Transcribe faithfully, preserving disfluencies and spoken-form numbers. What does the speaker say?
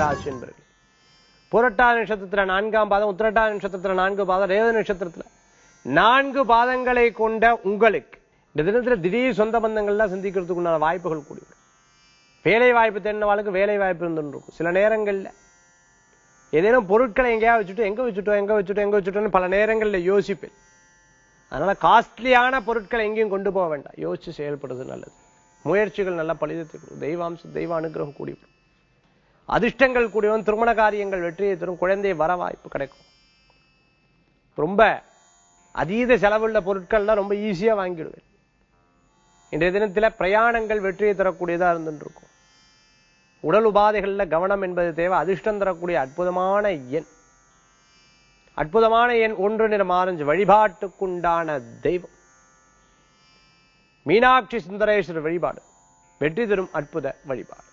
ராசி என்பர்கள். புரட்டாதி நட்சத்திரத்துல நான்காம் பாதம், உத்திரட்டாதி நட்சத்திரத்துல நான்கு பாதம், ரேவதி நட்சத்திரத்துல நான்கு பாதங்களை கொண்ட உங்களுக்கு இந்த தினத்துல திடீர் சொந்த பந்தங்கள்லாம் சந்திக்கிறதுக்குண்டான வாய்ப்புகள் கூடி வரும். வேலை வாய்ப்பு தேடினவாளுக்கு வேலை வாய்ப்பு இருந்துட்டு இருக்கும். சில நேரங்கள்ல ஏதேனும் பொருட்களை எங்கேயா வச்சுட்டு எங்க வச்சுட்டோம் எங்க வச்சுட்டோம் எங்க வச்சுட்டோம்னு பல நேரங்கள்ல யோசிப்பேன். அதனால காஸ்ட்லியான பொருட்களை எங்கேயும் கொண்டு போக வேண்டாம், யோசிச்சு செயல்படுறது நல்லது. முயற்சிகள் நல்லா பலிதத்தை கொடுக்கும். தெய்வாம்சம் தெய்வ அனுகிரகம் கூடி வரும். அதிர்ஷ்டங்கள் கூடி வரும். திருமண காரியங்கள் வெற்றியை தரும். குழந்தை வர வாய்ப்பு கிடைக்கும். ரொம்ப அதீத செலவுள்ள பொருட்கள்லாம் ரொம்ப ஈஸியா வாங்கிடுவேன். இன்றைய தினத்துல பிரயாணங்கள் வெற்றியை தரக்கூடியதா இருந்துட்டு இருக்கும். உடல் உபாதைகள்ல கவனம் என்பது தேவை. அதிர்ஷ்டம் தரக்கூடிய அற்புதமான எண் அற்புதமான எண் ஒன்று நிறம் ஆரஞ்சு. வழிபாட்டுக்குண்டான தெய்வம் மீனாட்சி சுந்தரேஸ்வரர் வழிபாடு வெற்றி தரும் அற்புத வழிபாடு.